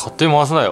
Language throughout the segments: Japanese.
勝手に回すなよ。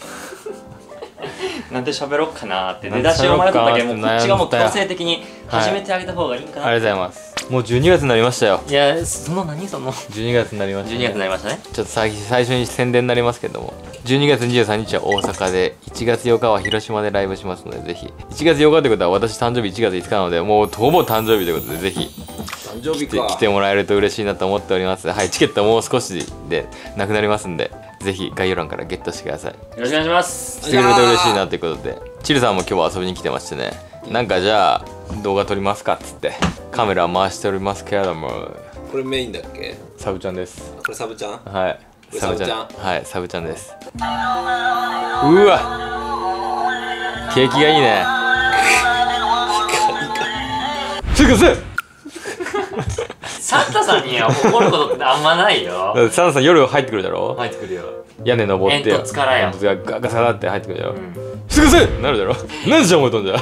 なんで喋ろっかなーって出だしを迷っただけ、もうこっちがもう強制的に始めてあげた方がいいんかな。 ありがとうございます。もう12月になりましたよ。 いや、その 12月になりました、ね、 12月になりましたね。 ちょっと最初に宣伝になりますけども、12月23日は大阪で、1月8日は広島でライブしますので、ぜひ。1月8日ということは私誕生日1月5日なので、もうほぼ誕生日ということで、ぜひ誕生日か来てもらえると嬉しいなと思っております。はい、チケットもう少しでなくなりますんで、ぜひ概要欄からゲットしてください。 よろしくお願いします。 してくれると嬉しいなということで、チルさんも今日は遊びに来てましてね、なんかじゃあ動画撮りますかっつってカメラ回しておりますけれども、 これメインだっけ？ サブちゃんです。 これサブちゃん？ はい、 これサブちゃん？ はい、サブちゃんです。うわ、景気がいいね。すぐせサンタさんには怒ることってあんまないよ。 サンタさん夜入ってくるだろ。 入ってくるよ。 屋根登って煙突からよ。 煙突がガサガサって入ってくるだろ。すぐせなるだろ。なんでじゃ思うとんじゃ。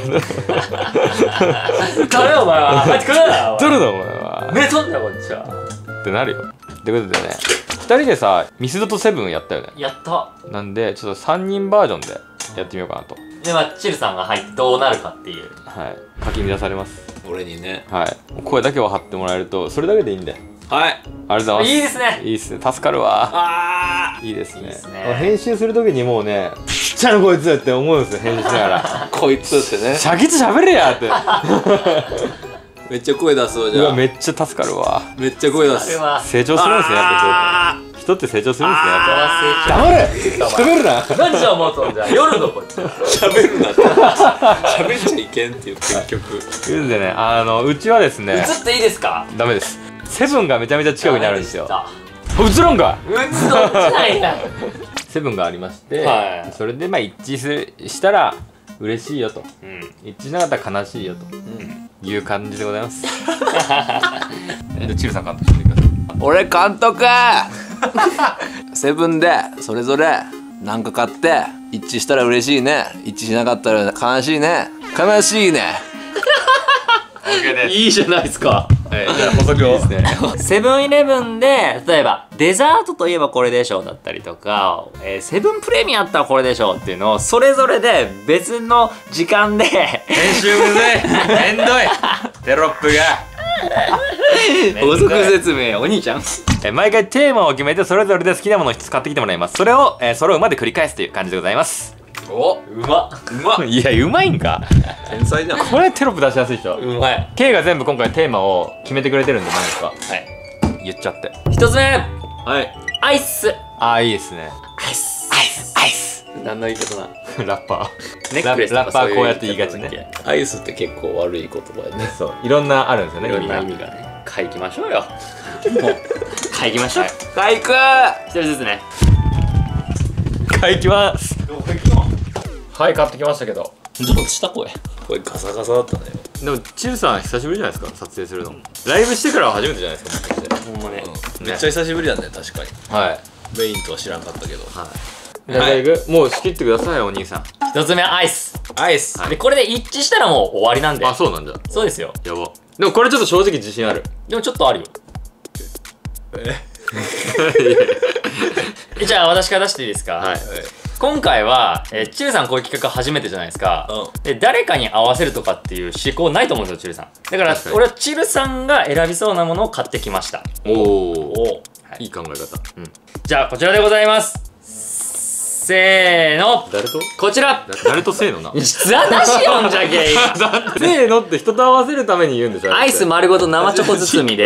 誰お前は入ってくるな。 誰だお前は。 目飛んだこっちは。 ってなるよ。ってことでね、2人でさミスドとセブンやったよね。 やった。 なんでちょっと3人バージョンでやってみようかなと。 で、まあチルさんが入ってどうなるかっていう。 はい、かき乱されます。 俺にね。 はい、声だけは張ってもらえるとそれだけでいいんで。 はい。 ありがとうございます。 いいですね。 いいですね。助かるわ。 あいいですね。 いいですね編集するときにもうね、ちっちゃなこいつって思うんですよ、編集しながら。 ーこいつってね。 シャキツ喋れやって。 めっちゃ声出すわじうわ、 ゃあ。 めっちゃ助かるわ。 めっちゃ声出す。 あれは。 成長するんですね、やっぱ人って成長するんですね、やっぱ。 黙黙れ喋るな。 何じゃ思うとんじゃ夜のこっち。 喋るなって。喋っちゃいけんっていう結局。 ということでね、うちはですね、 映っていいですか？ ダメです。セブンがめちゃめちゃ近くにあるんですよ。 ダ映らんか。 メでした。映どっちなんや。 セブンがありまして、 はいそれでまあ一致したら嬉しいよと、一致しなかったら悲しいよという感じでございます。でチルさん監督してください。 俺監督セブンでそれぞれ何か買って一致したら嬉しいね、一致しなかったら悲しいね、悲しいね。 OK です。 いいじゃないですか。 じゃあ補足をですね。 セブンイレブンで例えばデザートといえばこれでしょうだったりとか、セブンプレミアあったらこれでしょうっていうのをそれぞれで別の時間で編集むずい、めんどい、テロップが。 補足説明お兄ちゃん。 毎回テーマを決めてそれぞれで好きなものを使ってきてもらいます。それを揃うまで繰り返すという感じでございます。 お、 うまっ。 うまっ。 いや、うまいんか。 天才じゃん。 これテロップ出しやすいでしょ。 うまい。 K が全部今回テーマを決めてくれてるんで、何ですかはい言っちゃって。 一つ目はい。 アイス。 ああ、いいですね。 アイスアイスアイス。 何の言い方な。 ラッパネックレスとかラッパーこうやって言いがちね。 アイスって結構悪い言葉やね。 そう、いろんなあるんですよね、 いろんな意意味味がね。買いきましょうよ。もう買いきましょう。 体育。 一人ずつね。 が。買いきます。はい、買ってきましたけど。 どうした声。 これガサガサだったね。 でも、チルさん久しぶりじゃないですか、撮影するの。ライブしてからは初めてじゃないですか、もしかして。 ほんまね。 めっちゃ久しぶりだね、確かに。 はい。 メインとは知らんかったけど。 じゃあ、いくもう仕切ってください、お兄さん。 一つ目アイス。 アイス。 でこれで一致したらもう終わりなんで。 あ、そうなんだ。 そうですよ。 やば。でもこれちょっと正直自信ある。 でもちょっとあるよ。じゃあ私から出していいですか。 はい。 今回は、チルさんこういう企画初めてじゃないですか、で誰かに合わせるとかっていう思考ないと思うんですよ、チルさん。だから確かに俺はチルさんが選びそうなものを買ってきました。 おお、 はいいい考え方。 じゃあこちらでございます。せーの、 誰とこちら。 誰とせーのな。 話よんじゃけい。 せーのって人と合わせるために言うんでしょ。 アイス丸ごと生チョコ包みです。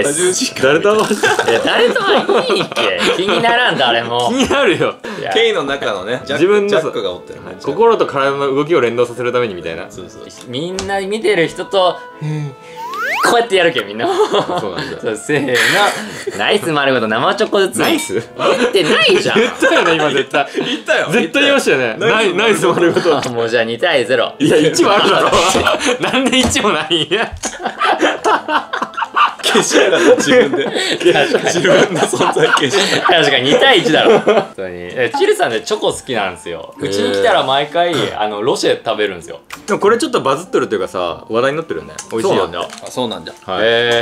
誰と合わせる。 いや誰とはいいっけ、気にならん誰も。 気になるよ。 いやケイの中のね、 自分のジャックがおってるね。 心と体の動きを連動させるためにみたいな。 そうそう。 みんな見てる人とこうやってやるけんみんな。 そうなんだ。 そう、せーの、ナイス丸ごと生チョコ包み。 ナイス言ってないじゃん。 言ったよね、今絶対。 言ったよ。 絶対言いましたよね。ナイス丸ごと。 もうじゃあ2対0。 いや、1もあるだろ。なんで1もないんや。 消しやがった自分で自分の存在消した。 確かに2対1だろ本当に。チルさんねチョコ好きなんですよ。うちに来たら毎回ロシェ食べるんですよ。 でもこれちょっとバズってるというかさ、話題になってるよね。美味しいよね。 あ、そうなんじゃ。 はい。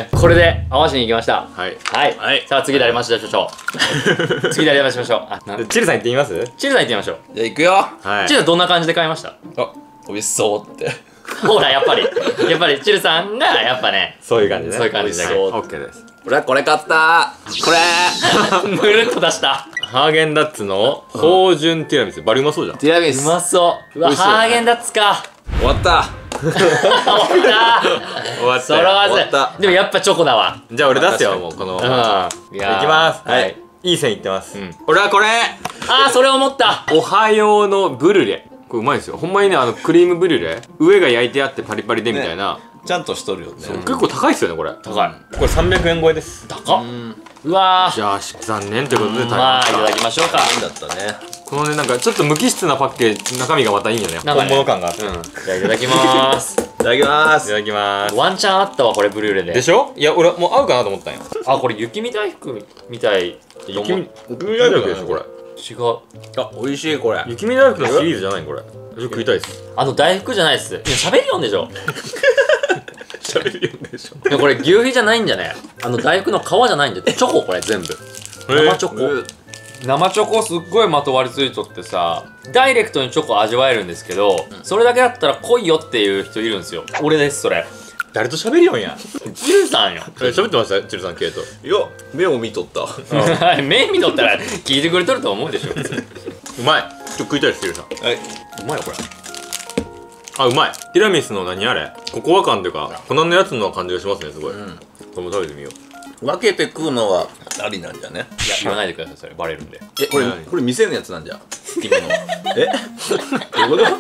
これで合わせに行きました。 はいはい。さあ次誰回しましょう。次誰回しましょう。 チルさん行ってみます？ チルさん行ってみましょう。 じゃあ行くよ。 はい。 チルさんどんな感じで買いました？ あ、美味しそうって。 ほらやっぱりチルさんがやっぱねそういう感じね。 そういう感じだけ美味しど。 オッケーです。 俺はこれ買ったこれぬるっと出した。 ハーゲンダッツの芳醇ティラミス、バリうまそうじゃん。 ティラミスうまそう。うわ美味しそうねハーゲンダッツか。 終わった終わった終わったよ。 そろわず終わったでもやっぱチョコだわ。 じゃあ俺出すよ、もうこの。 うんいきます。 はいいい線いってます。 ん俺はこれあーそれ思った。 おはようのブリュレ。これうまいですよ。ほんまにね、クリームブリュレ、上が焼いてあってパリパリでみたいな。 ちゃんとしとるよね。 結構高いっすよね、これ。 高い。 これ300円超えです。 高っ。うわーじゃあ残念ということで食べまあいたました。 だきましょうか。 いいんだったね。 このね、なんかちょっと無機質なパッケージ、中身がまたいいよね。 なんかね本物感があって。 じゃあいただきまーす。 いただきまいただきます。 ワンチャンあったわこれブリュレで。 でしょ？いや、俺もう合うかなと思ったんよ。 あこれ雪見大福みたい。 雪見大福でしょ、これ。 違う。 あ、美味しいこれ。 雪見大福のシリーズじゃないこれ。ちょっと食いたいです。 大福じゃないっす。いや喋りよんでしょ。 喋るよでしょ。 いやこれ牛皮じゃないんじゃね。大福の皮じゃないんじゃ。チョコこれ全部。生チョコ。生チョコすっごいまとわりついとってさ、ダイレクトにチョコ味わえるんですけど、それだけだったら来いよっていう人いるんですよ。俺ですそれ。 誰と喋りよんや。 チルさんよ。 喋ってましたチルさん、ケイト。 いや、目を見とった。 目見とったら聞いてくれとると思うでしょ。普通うまい。ちょっと食いたいです、チルさん。 はい。 うまいよこれ。 あ、うまい。ティラミスの何あれ、ココア感というか粉のやつの感じがしますね、すごい。これも食べてみよう。 分けて食うのはありなんじゃね。 いや言わないでくださいそれバレるんで。 これ店のやつなんじゃ。今の。え？どういうこと？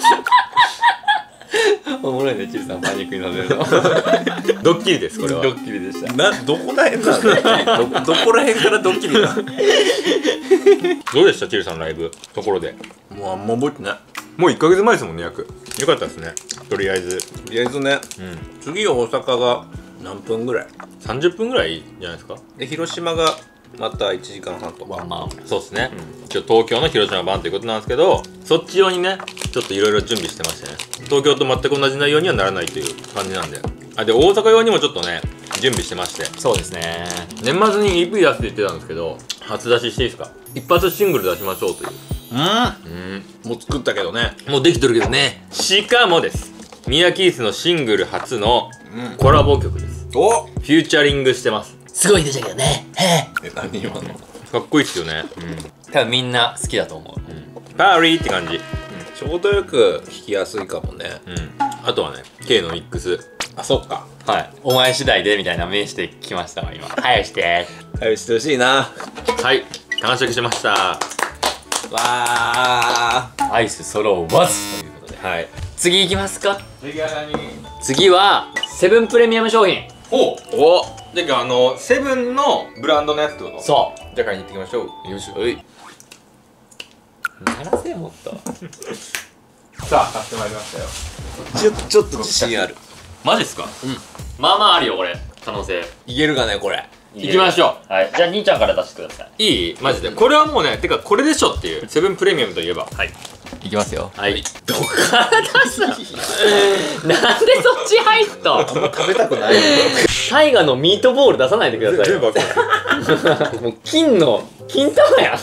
おもろいねチルさんパニックにさせるの。 ドッキリです、これは。 ドッキリでした。 どこら辺なんだ。どこら辺からドッキリだ。 どうでした、チルさんライブところで。 もうあんま覚えてない。 もう1ヶ月前ですもんね、約。よかったですね、とりあえず。 とりあえずね。次大阪が何分ぐらい 30分ぐらいじゃないですか。 で、広島がまた1時間半とか。 まあそうですね、一応東京の広島版ということなんですけど、そっち用にねちょっといろいろ準備してましてね、東京と全く同じ内容にはならないという感じなんで。あ、で大阪用にもちょっとね準備してまして、 そうですね。 年末に EP 出すって言ってたんですけど、初出ししていいですか。一発シングル出しましょうという。 もう作ったけどね。 もうできてるけどね。しかもです、ミヤキースのシングル初のコラボ曲です。 お、 フューチャリングしてます。 すごいでしたけどね。 何今の。 かっこいいっすよね。 多分みんな好きだと思う。 パーリーって感じ。 ちょうどよく弾きやすいかもね。 あとはね K のミックス。 あ、そっか。 はい。お前次第でみたいな名してきましたわ今。早くしてはい、してほしいな。 はい、完食しました。 わあ。 アイス揃うわずということで。 はい。 次行きますか。 次は何？ 次はセブンプレミアム商品。 おじゃあセブンのブランドのやつってこと？ そうじゃあ買いに行ってきましょう。 よいしょ。鳴らせもっと。 さあ買ってまいりましたよ。 ちょっと自信ある。 マジっすか？ まあまああるよこれ可能性。 いけるかねこれ。 行きましょう。はい。じゃあ兄ちゃんから出してください。 いい？マジでこれはもうね、てかこれでしょっていう。セブンプレミアムといえば。 はい。 いきますよ。はい。 どっから出すの？なんでそっち入ったん？ 食べたくないよ。 タイガのミートボール出さないでくださいよ。もう金玉やん。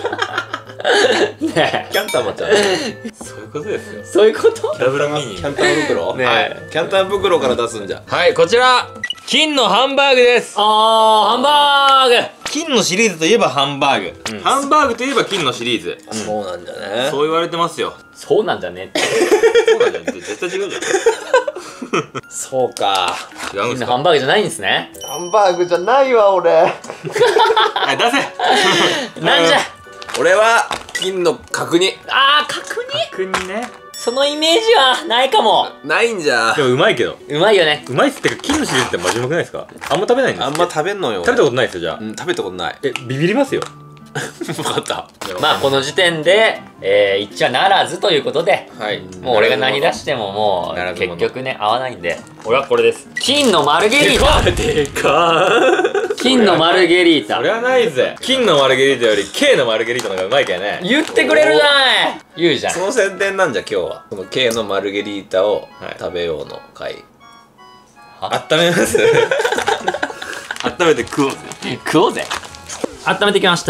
ねえ。 キャンタマちゃん。 そういうことですよ。 そういうこと？ ダブルミニ。 キャンタン袋。 ねえ。 はい。キャンタン袋から出すんじゃ。 はい、こちら金のハンバーグです。 ハンバーグ。 金のシリーズといえばハンバーグ。ハンバーグといえば金のシリーズ。 そうなんじゃね。 そう言われてますよ。 そうなんじゃねって。 そうなんじゃね。絶対違うじゃん。 そうか。 違うんですか。 ハンバーグじゃないんですね。 ハンバーグじゃないわ俺。 はい、出せ。 なんじゃ。 俺は金の角煮。 角煮。 角煮ね。 そのイメージはないかも。 ないんじゃ。 でもうまいけど。 うまいよね。 うまいっすってか、金のシリーズってマジうまくないですか？あんま食べないんです。 あんま食べんのよ。 食べたことないですよ、じゃあ。 食べたことない。 ビビりますよ。 分かった。 まあこの時点で、一致はならずということで、 はい。 もう俺が何出してももうならずもの結局ね合わないんで、俺はこれです。金のマルゲリータ。 でか金のマルゲリータそ。れはないぜ。金のマルゲリータより K のマルゲリータの方がうまいけどね。 言ってくれるじゃない。言うじゃん。 その宣伝なんじゃ今日はこの K のマルゲリータをはい食べようの回。 温めます温めて食おうぜ。 食おうぜ。温めてきました。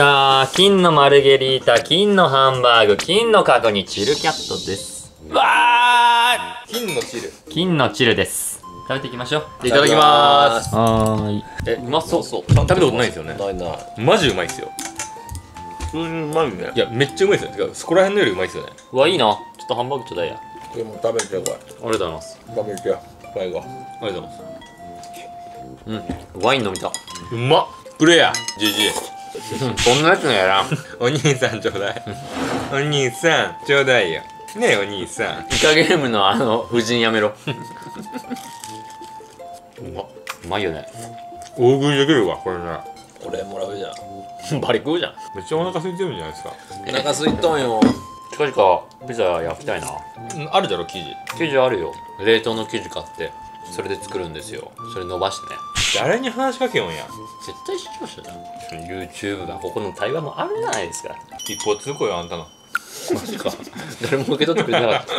金のマルゲリータ、金のハンバーグ、金の角煮、チルキャットです。 わー、金の汁。 金のチルです。食べていきましょう。 いただきまーす。 はーい。 え、 うまそう。 そう食べたことないんですよね。 ないない。 マジうまいっすよ。 普通にうまいね。 いや、めっちゃうまいっすよ。てか、そこら辺のよりうまいっすよね。 うわ、いいな。ちょっとハンバーグちょうだいや。 でも食べてこい。 ありがとうございます。 食べてよ。最後。 ありがとうございます。 ワイン飲みた。 うまっ。くれや、じじい。 そんなやつのやらん。 お兄さんちょうだい。お兄さん、ちょうだいよ。ねえ、お兄さん。 イカゲームの夫人やめろ。うまいよね。 大食いできるわ、これなら。 俺もらうじゃん。 バリ食うじゃん。 めっちゃお腹空いてるんじゃないですか。 お腹すいとんよ。 近々ピザ焼きたいな。 あるだろ、生地。 生地あるよ。冷凍の生地買ってそれで作るんですよ。それ伸ばしてね。 誰に話しかけよんや。 絶対視聴者じゃん。YouTube がここの対話もあるじゃないですか。 一方通行よ、あんたの。 マジか。誰も受け取ってくれなかった。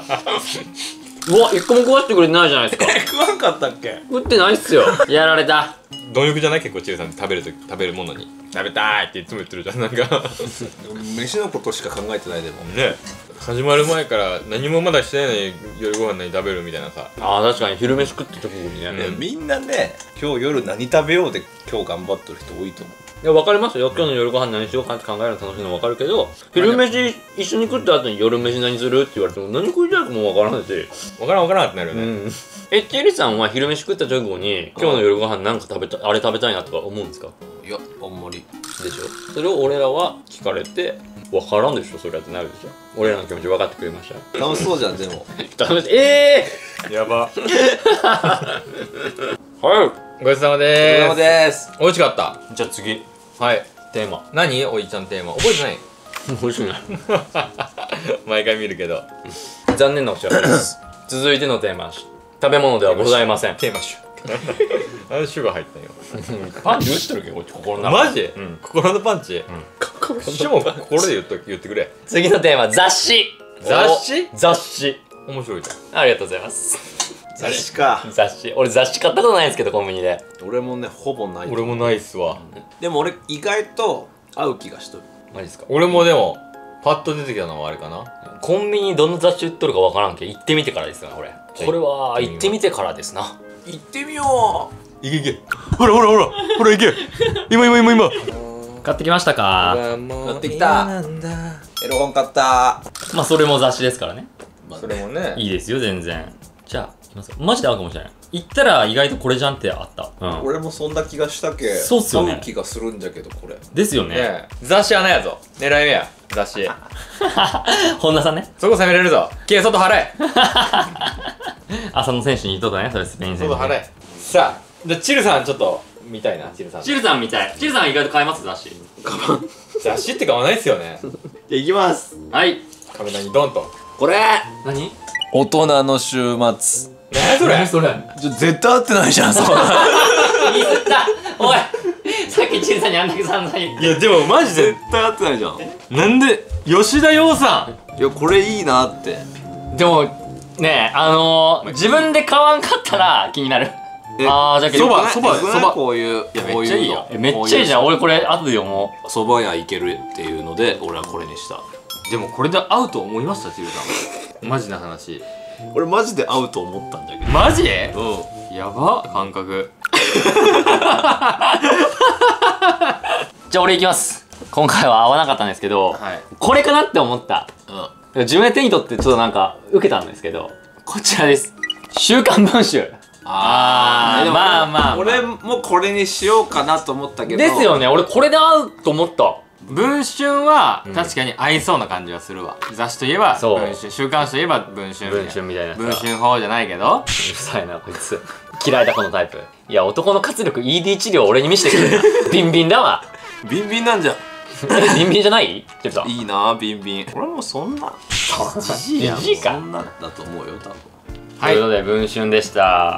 うわ、一個も食わしてくれてないじゃないですか。 食わんかったっけ。 食ってないっすよ。やられた。 貪欲じゃない結構チルさん食べるものに食べたいっていつも言ってるじゃん。なんか飯のことしか考えてないでも。 ね、始まる前から何もまだしてないのに夜ご飯何食べるみたいなさ。 ああ、確かに昼飯食った直後にね。 ね、みんなね、今日夜何食べようで今日頑張ってる人多いと思う。 いや、分かりますよ。今日の夜ご飯何しようかって考えるの楽しいの分かるけど、昼飯一緒に食った後に夜飯何するって言われても何食いたいかも分からないし。 わからんってなるよね。 チェリさんは昼飯食った直後に今日の夜ご飯なんか食べたあれ食べたいなとか思うんですか？ いや、あんまり。 でしょ。それを俺らは聞かれて分からんでしょ、それってなるでしょ。俺らの気持ち分かってくれました。 楽しそうじゃん、でも。 楽しい。 やば。 はい。 ごちそうさまお疲れで様です。 美味しかった。 じゃあ次、 はい。 テーマ。 何おいちゃんテーマ覚えてない？ 美味しいな。 毎回見るけど。 残念なお知らせです。続いてのテーマ、食べ物ではございません。 テーマシュ。あれシュガー入ったよ。 パンチ打ってるけど、こっち心の中。 マジ？ うん。 心のパンチ。しかも心で言ってくれ。 次のテーマ、雑誌。 雑誌？ 雑誌。 面白いじゃん。 ありがとうございます。 雑誌か。 雑誌。俺雑誌買ったことないんですけど、コンビニで。 俺もね、ほぼない。 俺もないっすわ。 でも俺意外と合う気がしとる。 マジですか？ 俺もでもパッと出てきたのはあれかな。 コンビニにどんな雑誌売っとるかわからんけど、行ってみてからですな、これ。これは行ってみてからですな。 行ってみよいけいけ。ほらいけ。今。 買ってきましたか？ 買ってきた。エロ本買った。 まあそれも雑誌ですからね。 それもね。 いいですよ、全然。じゃあ、いきますよ。マジで合うかもしれない。行ったら意外とこれじゃんってあった。うん。 俺もそんな気がしたけ。 そうっすよね合う気がするんじゃけど、これ。 ですよね。 ねえ雑誌はないやぞ。狙い目や。雑誌。 本田さんね。 そこ攻めれるぞ。警外払え。 浅野選手に言っとったね、それスペイン選手。 外払え。さあ、じゃあチルさんちょっと見たいな、チルさん。 チルさんみたい。チルさんは意外と買えます、雑誌。 雑誌って買わないっすよね。 じゃあ行きます。 はい。 カメラにドンと。 これ何？ 大人の週末。 何それ？ それ。 絶対合ってないじゃん、そんな。 ミスった。おい。さっきチルさんにあんだけ散々言って。 いやでもマジで絶対合ってないじゃん。 なんで吉田羊さん。 いや、これいいなって。 でも、ねえ、自分で買わんかったら気になる。あー、じゃあけど、 そばこういう、 めっちゃいいよ。めっちゃいいじゃん。俺これ後で読もう。 そば屋行けるっていうので、俺はこれにした。 でもこれで合うと思いました、チルさん。マジな話。 俺マジで合うと思ったんだけど。 マジ？ うやば感覚。 じゃあ俺いきます。今回は合わなかったんですけど、 はい。 これかなって思った。 ん。 自分で手に取ってちょっとなんか受けたんですけど、こちらです。週刊文春。 でもまあ俺もこれにしようかなと思ったけど。 ですよね。俺これで合うと思った。 文春は確かに合いそうな感じはするわ。雑誌といえばそう文春、週刊誌といえば文春みたいな。 文春みたいなさ。 文春法じゃないけど。 うるさいなこいつ。嫌いだこのタイプ。いや、男の活力 ED 治療を俺に見せてくれる。ビンビンだわ。 ビンビンなんじゃん。 ビンビンじゃないてるさん。 いいなビンビン。俺もそんなじじいやん。 じじいかそんなだと思うよ多分。 ということで文春でした。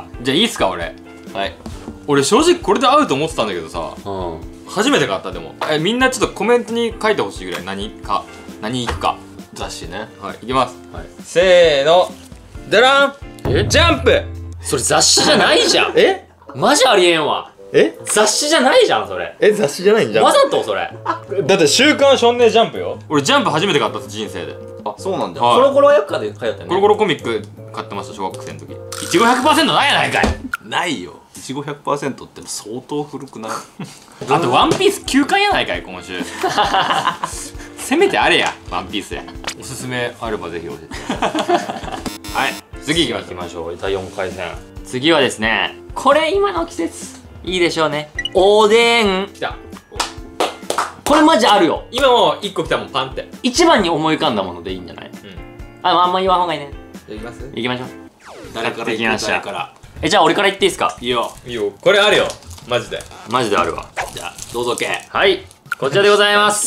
じゃあいいっすか俺。 はい。 俺正直これで合うと思ってたんだけどさ、 うん。 初めて買ったでも。みんなちょっとコメントに書いてほしいぐらい何いくか。 雑誌ね。 はい、いきます。 はい。 せーの。ダラン。 え？ ジャンプ。 それ雑誌じゃないじゃん。 え？ マジありえんわ。雑誌じゃないじゃんそれ。 雑誌じゃないんじわざとそれ。 だって週刊少年ジャンプよ。俺ジャンプ初めて買ったっす人生で。 あ、そうなんだ。 はいコロコロ役で通ったよね。 コロコロコミック買ってました小学生の時。いちご 100% ないやないかい。 ないよ。いちご 100% って相当古くない？ あとワンピース9巻やないかい今週。せめてあれやワンピースや。おすすめあればぜひ教えてください。はい、次行きましょう。 第4回戦。次はですね、これ今の季節いいでしょうね。おでん。 来た。 これマジあるよ。 今も1個来たもんパンって。 一番に思い浮かんだものでいいんじゃない？あんま言わんほうがいいね。 じゃあ行きます？ 行きましょう。 誰から行きました。 誰から。 じゃあ俺から言っていいですか？ いいよ。 いいよ。これあるよマジで。 マジであるわ。 じゃあどうぞけ。 はいこちらでございます。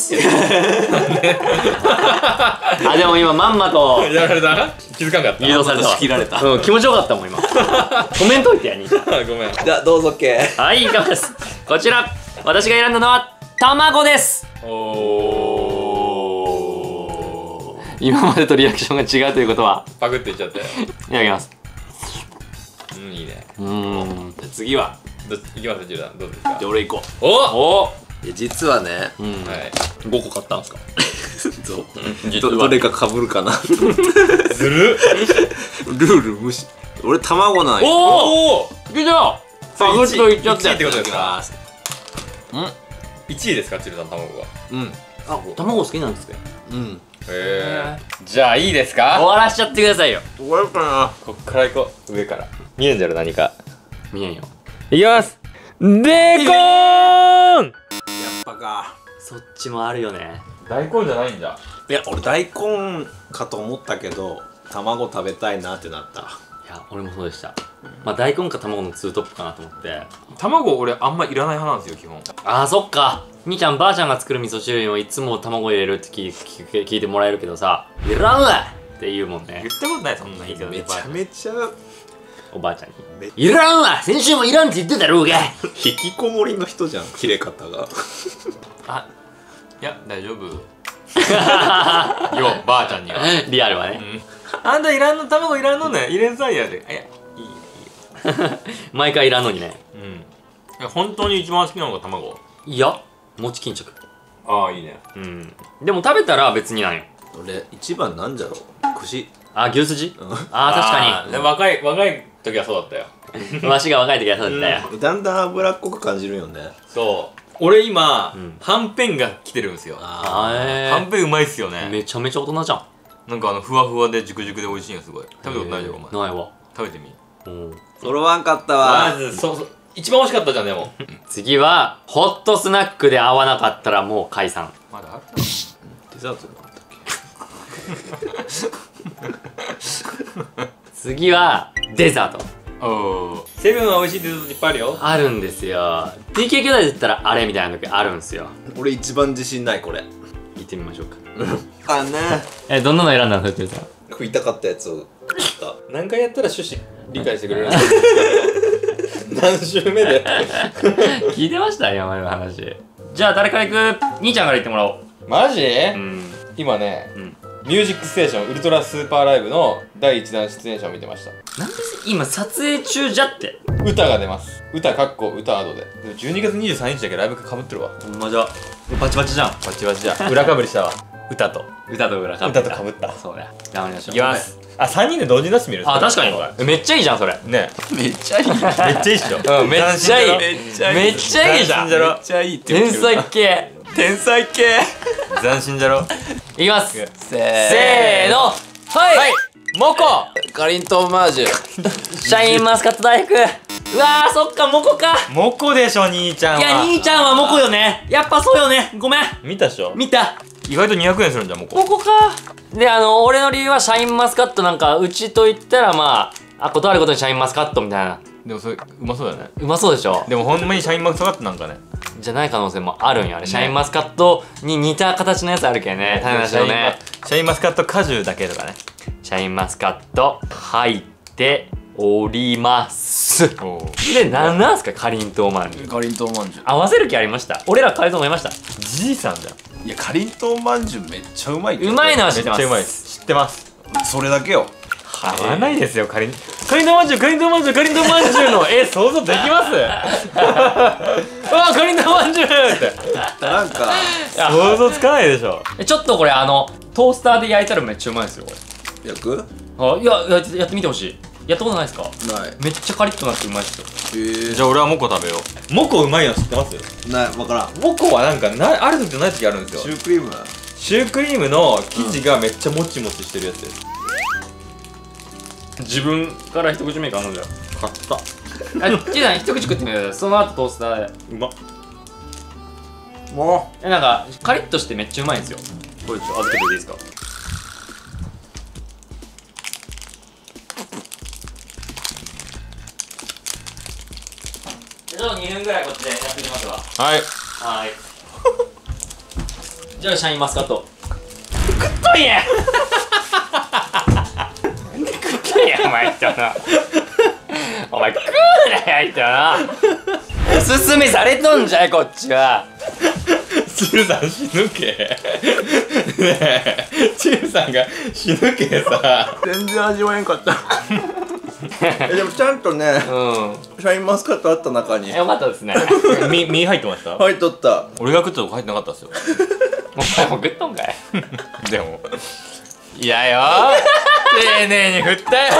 あでも今まんまとやられた？気づかんかった。 誘導されたわ。 仕切られた。 うん気持ちよかったもん今。コメント置いてやに。 ごめん。 じゃあどうぞけ。 はいいきます。こちら私が選んだのは卵です。 おー。 今までとリアクションが違うということはパクっていっちゃったよ。 いただきます。 いいね。 じゃあ次は。 いきますジュラどうですか？ じゃあ俺行こおお。 う。いや実はね。 うんはい。 5個買ったんですか？ どれか被るかな。 ずる。 ルール無視。俺卵なんよ。 おお。 いけた。パクッといっちゃって 1位ってことですかうん ？1位ですかチルさん卵が。 うんあ卵好きなんですか？ うん。 へえ。じゃあいいです終か？ わらしちゃってくださいよ。 終わるかな。 こっから行こう上から。見えんじゃろ何か。 見えんよ。 いきます。ベーコーン。 やっぱか。 そっちもあるよね。 大根じゃないんだ。 いや俺大根かと思ったけど卵食べたいなってなった。 いや俺もそうでした。まあ大根か卵のツートップかなと思って。 卵俺あんまいらない派なんですよ基本。 あーそっか。兄ちゃんばあちゃんが作る味噌汁にもいつも卵入れるって聞いてもらえるけどさ、いらんわって言うもんね言。ったことないそんな言い方で。 めちゃめちゃおばあちゃんに。いらんわ先週もいらんって言ってたろうが。 引きこもりの人じゃん切れ方が。 あ、いや大丈夫。よばあちゃんには。 リアルはね。 あんたいらんの卵いらんのね入れんさいやで。いやいいよ毎回いらんのにね。 うん。いや本当に一番好きなのが卵。 いや餅巾着。 ああいいね。 うんでも食べたら別になんよ。 俺一番なんじゃろう。串。 あ牛すじ。あー確で若い時はそうだったよ。 かに。わしが若い時はそうだったよ。 だんだん脂っこく感じるよね。 そう。俺今、 んはんぺんが来てるんですよ。 あはんぺんうまいっすよね。 めちゃめちゃ大人じゃん。 なんかふわふわでジュクジュクで美味しいのすごい。食べたことないよお前。 ないわ。 食べてみ。 あ。揃わんかったまわ。 ず一番美味しかったじゃんでも。 次はホットスナックで合わなかったらもう解散。 まだあるデザートなんだっけ。 次はデザート。 おお。セブンは美味しいデザートいっぱいあるよ。 あるんですよ。TK 兄弟で言ったらあれみたいな時あるんですよ。 俺一番自信ないこれ。 聞いてみましょうか。 あね。 どんなの選んだの？てるさん。 食いたかったやつを食った。 何回やったら趣旨理解してくれるの？何週目で？ 聞いてました今までの話。じゃあ誰から行く？兄ちゃんから言ってもらおう。 マジ？ うん今ね、 んミュージックステーションウルトラスーパーライブの第1弾出演者を見てました。 なんで今撮影中じゃって。 歌が出ます。歌かっこ歌アドで。でも12月23日だけライブかぶってるわ。 ほんまじゃ。バチバチじゃん。 バチバチじゃ。裏かぶりしたわ。歌と。 歌と裏かぶった。 歌とかぶった。 そうだ。頑張りましょう。 いきます。あ、3人で同時に出してみる？ あ、確かに。めっちゃいいじゃんそれ。 ね。 めっちゃいい。めっめっちゃいいっしょ。 うんめっちゃいい。 めっちゃいい。 めっちゃいいじゃん。 斬新じゃろ。 ちゃいいって天才系。 天才系。 斬新じゃろ。 いきます。 せせーの。はい。モコ。 かりんとうオマージュ。 シャインマスカット大福。うわーそっかモコか。 モコでしょ兄ちゃんは。 いや兄ちゃんはモコよね。やっぱそうよね。ごめん。 見たっしょ。 見た。 意外と200円するんじゃんモコ。 モコか。で俺の理由はシャインマスカットなんかうちと言ったらまあ断ることにシャインマスカットみたいなでもそれうまそうだよね。 うまそうでしょ。 でもほんまにシャインマスカットなんかね。 じゃない可能性もあるんよね。シャインマスカットに似た形のやつあるけんね。種なしのね。 シャインマスカット果汁だけとかね。 シャインマスカット入っております。で、なんすかかりんとうまんじゅう。 かりんとうまんじゅう。 合わせる気ありました。俺ら買えると思いました。 じいさんじゃん。 いや、かりんとうまんじゅうめっちゃうまいけど。 うまいのは知めってます。 っちゃうまいです。知ってます。 それだけよ。 合わないですよ、かりんとうまんじゅう、かりんとうまんじゅう、かりんとうまんじゅうの想像できますあ、かりんとうまんじゅうってなんか想像つかないでしょ。 ちょっとこれトースターで焼いたらめっちゃうまいですよ、これ。 焼く？ いや、やってみてほしい。やったことないですか？ ない。 めっちゃカリッとなってうまいですよ。 じゃあ俺はモコ食べよう。モコうまいの知ってます？ ない、わからん。 モコはなんかある時とない時あるんですよ。 シュークリーム？ シュークリームの生地がめっちゃもちもちしてるやつです。 自分から一口目から飲んじゃう。 買った。 ちいさん一口食ってみてください。その後トースターで。 うまっ。 もなんかカリッとしてめっちゃうまいんですよ。これちょっと預けていいですか？ちょっと2分ぐらいこっちでやってみますわ。 はい。 はい。じゃあシャインマスカット。食っとんや。食っとんやお前人な。お前食うなや人な。おすすめされとんじゃいこっちは。 チルさん死ぬけ。ねえ、チルさんが死ぬけさ。 全然味わえんかった。でもちゃんとね、シャインマスカットあった中によかったですね。 身入ってました？ 入っとった。 俺が食ったとこ入ってなかったっすよ。 お前も食っとんかい。 でもいやよ丁寧に振ったよ。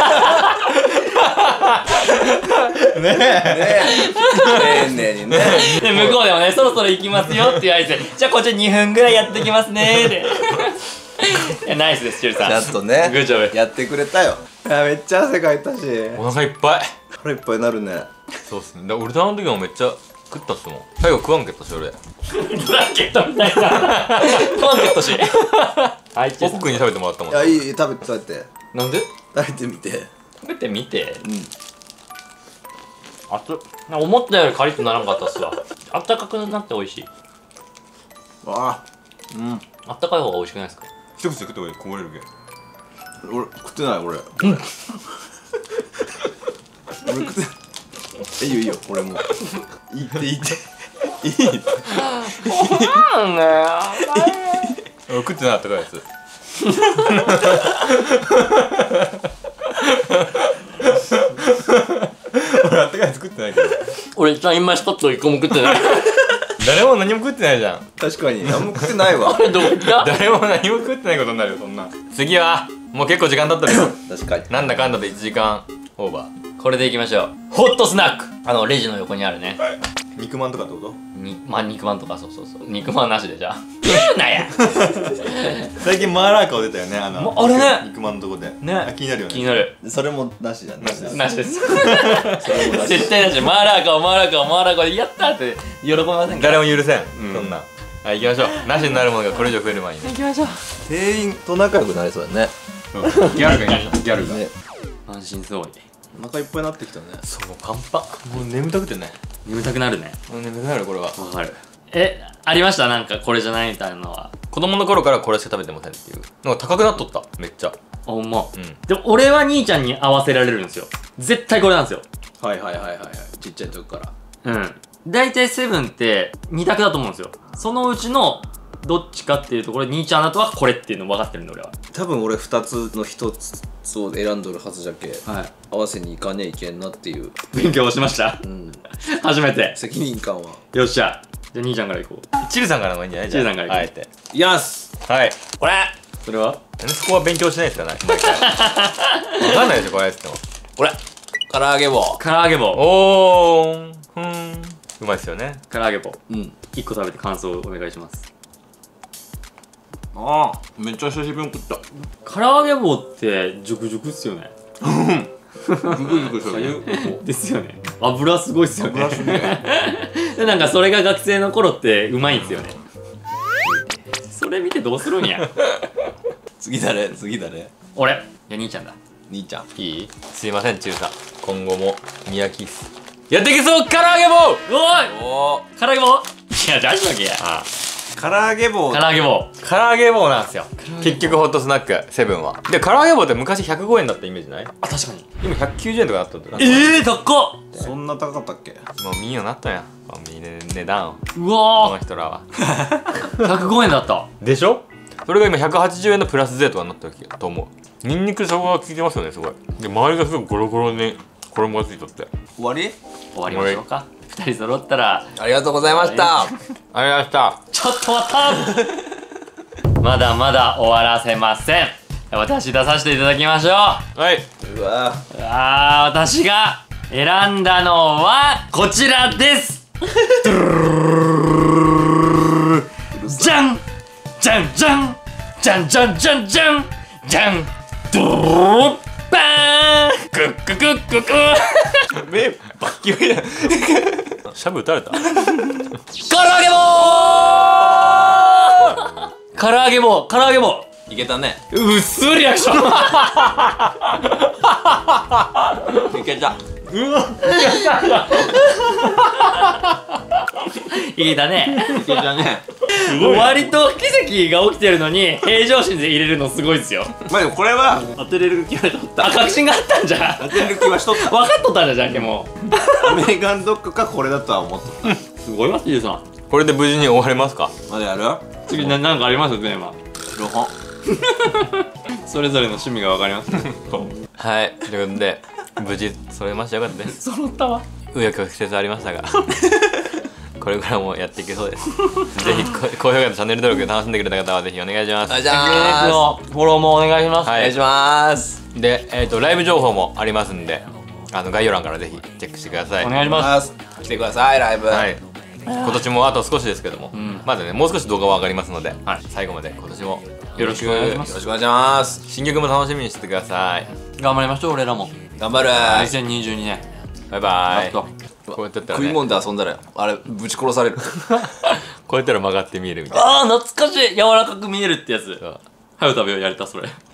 ねえ丁寧にね。 で向こうでもね、そろそろ行きますよって言われて、じゃあこっち2分ぐらいやってきますねーで。いやナイスです、チルさん。 ちゃんとねグッジョブ。 やってくれたよ。いや、めっちゃ汗かいたしお腹いっぱい。 腹いっぱいになるね。 そうっすね。俺とあの時もめっちゃ食ったっすもん。最後食わんけったし俺。 ブランケットみたいな。ブランケットし。はい、チルさん。 奥に食べてもらったもん。 いや、いい食べてなんで？ 食べてみて。 食べてみて。 うん。 熱っ。思ったよりカリッとならんかったっすわ。あったかくなって美味しい。 ああったかい方が美味しくないですか？ 一口で食ってこぼれるけ。 俺食ってない俺。俺食ってない。いいよいいよ、俺もいいっていいっていいって。 なんだよ。 俺食ってなかったかいやつ。俺あったかいやつ食ってないけど。 俺シャインマスカット1個も食ってない。 誰も何も食ってないじゃん。 確かに何も食ってないわ。 どこ行った？ 誰も何も食ってないことになるよそんな。次はもう結構時間経ったけど。 確かに。 なんだかんだで1時間オーバこれでいきましょう。ホットスナック。レジの横にあるね。 ー。肉まんとかってこと？ 肉まんとか、そう。肉まんなしでじゃあ。言うなや。 最近マーラー顔出たよね。あれね。 肉まんのとこで。 ね。 気になるよね。 気になる。 それもなしだね。 なしです。絶対なし。マーラー顔でやったって喜びませんか？ 誰も許せん。そんな。はい、行きましょう。なしになるものがこれ以上増える前にね。 行きましょう。 店員と仲良くなりそうだね。 ギャルがいいギャルが。 ね。 安心そうに。 お腹いっぱいになってきたね。 そう、パンパン。もう眠たくてね。 眠たくなるね。 もう眠くなるこれは。 わかる。ありました？なんかこれじゃないみたいなのは。 子供の頃からこれしか食べてませんっていう。なんか高くなっとった。めっちゃ。 ほんま。 うん。 でも俺は兄ちゃんに合わせられるんですよ。絶対これなんですよ。 はい。ちっちゃい時から。 うん。大体セブンって2択だと思うんですよ。そのうちのどっちかっていうところで兄ちゃんだとはこれっていうの分かってるんで俺は。 多分俺2つの1つを選んどるはずじゃけ、 はい。 合わせにいかねえいけんなっていう、 勉強しました。初めて。 責任感は。 よっしゃ。じゃあ兄ちゃんからいこう。 チルさんからの方がいいんじゃない？ チルさんから行こうあえて。 いきます。 はい。 これそれはなんでそこは勉強しないですかね。毎回わかんないでしょこれやっても。 これ唐揚げ棒。 唐揚げ棒。 おーん。うまいっすよね。 唐揚げ棒。 うん。 1個食べて感想をお願いします。 ああ、めっちゃ久しぶりに食った。 唐揚げ棒ってジュクジュクっすよね。 グクグクしてる。 ですよね。油すごいっすよね。 油すげえ。 でなんかそれが学生の頃ってうまいんですよね。それ見てどうするんや。 次誰？ 俺。いや兄ちゃんだ。 兄ちゃん。 いい？すいません中さん、今後も宮城っすやっていけそう。唐揚げ棒。 おいお唐揚げ棒。いや大丈夫だけや。 あ唐揚げ棒。 唐揚げ棒。 唐揚げ棒なんですよ結局ホットスナックセブンは。で唐揚げ棒って昔105円だったイメージない？ あ確かに。 今190円とかだったんだ。 高っ。 そんな高かったっけ？ もう見んようになったんやコンビニで値段をうこのわ人らはー105円だった。 でしょ。それが今180円のプラス税とかになったと思う。ニンニク生姜が効いてますよねすごい。で周りがすごいゴロゴロに衣がついとって終わり？ 終わりましょうか。2人揃ったら。 ありがとうございました。 ありがとうございましたちょっと待ったまだまだ終わらせません。私出させていただきましょう。 はい。 うわ私が選んだのはこちらですじゃんじゃんじゃんじゃんじゃんじゃんじゃんじゃんドーバーンクッククックク目バッキバキだシャブ撃たれた唐揚げ棒唐揚げ棒唐揚げ棒。 いけたね。 うっすリアクションいけた。 いけたね。 いけたね。 割と奇跡が起きてるのに平常心で入れるのすごいですよ。 まあでもこれは当てれる気はしとった。 あ、確信があったんじゃん。 当てれる気はしとった。 分かっとったんじゃん、じゃんけんもアメリカンドッグかこれだとは思っとった。 う。すごいわ、ヒデさん。 これで無事に終われますか？ まだやる？ 次なんかありますテーマ。 ロホン。 それぞれの趣味が分かりますね。 はいということで無事揃えましたよかったです揃ったわ。 紆余曲折ありましたがこれからもやっていけそうですぜひ高評価とチャンネル登録楽しんでくれた方はぜひお願いします。 お願いします。 のフォローもお願いします。 はいお願いします。 で、ライブ情報もありますんで概要欄からぜひチェックしてください。 お願いします。 来てくださいライブ。 はい今年もあと少しですけども、 んまだねもう少し動画は上がりますので、 はい最後まで今年もよろしくお願いしますよろしくお願いします。 新曲も楽しみにしててください。 頑張りましょう、俺らも。 頑張る。 2022年。 バイバイ。 ラストこうやってやったらね食い物で遊んだらあれぶち殺される。 こうやったら曲がって見えるみたいな。 ああ、懐かしい。柔らかく見えるってやつ。 そうはよ食べよう、やれた、それ。